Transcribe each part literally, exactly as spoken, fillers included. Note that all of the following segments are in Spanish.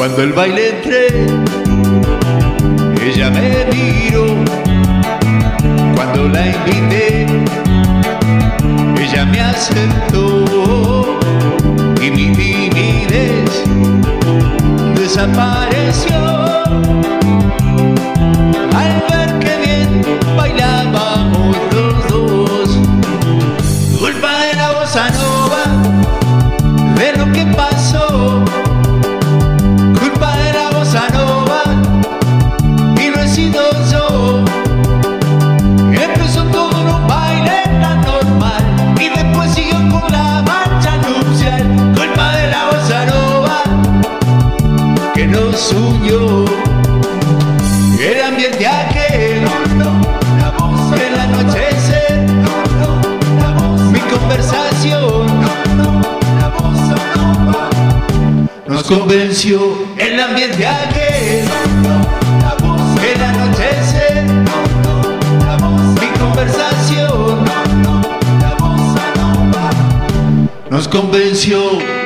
Cuando el baile entré, ella me miró. Cuando la invité, ella me aceptó y mi timidez desapareció al ver que bien bailábamos los dos. Culpa de la bossa nova, de lo que pasó. Culpa de la bossa nova, y no he sido yo. Empezó todo en un baile tan normal y después siguió con la marcha nupcial. Culpa de la bossa nova que nos unió. El ambiente aquel, el anochecer, mi conversación nos convenció. El ambiente aquel, el anochecer, mi conversación nos convenció.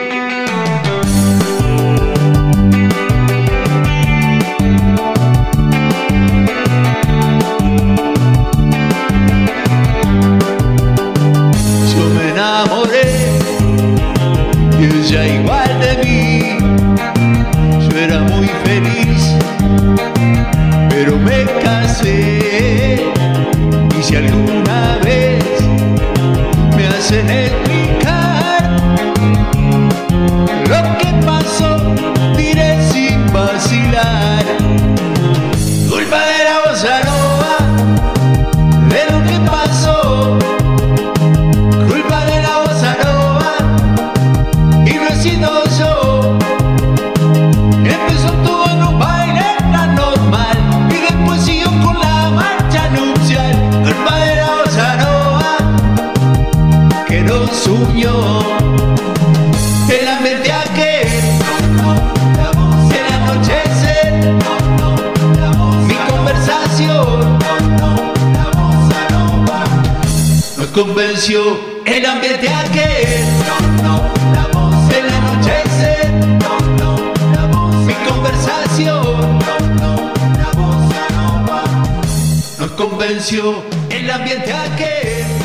Yo me enamoré y ella igual de mí. Yo era muy feliz, pero me casé. Y si alguna vez me hacen explicar lo que pasó, diré sin vacilar. Culpa de la bossa nova, de lo que pasó. Culpa de la bossa nova, y no he sido yo. Empezó todo en un baile tan normal y después siguió con la marcha nupcial. Culpa de la bossa nova que nos unió. El ambiente aquel, el anochecer, mi conversación nos convenció. El ambiente aquel, el anochecer, mi conversación nos convenció. El ambiente aquel.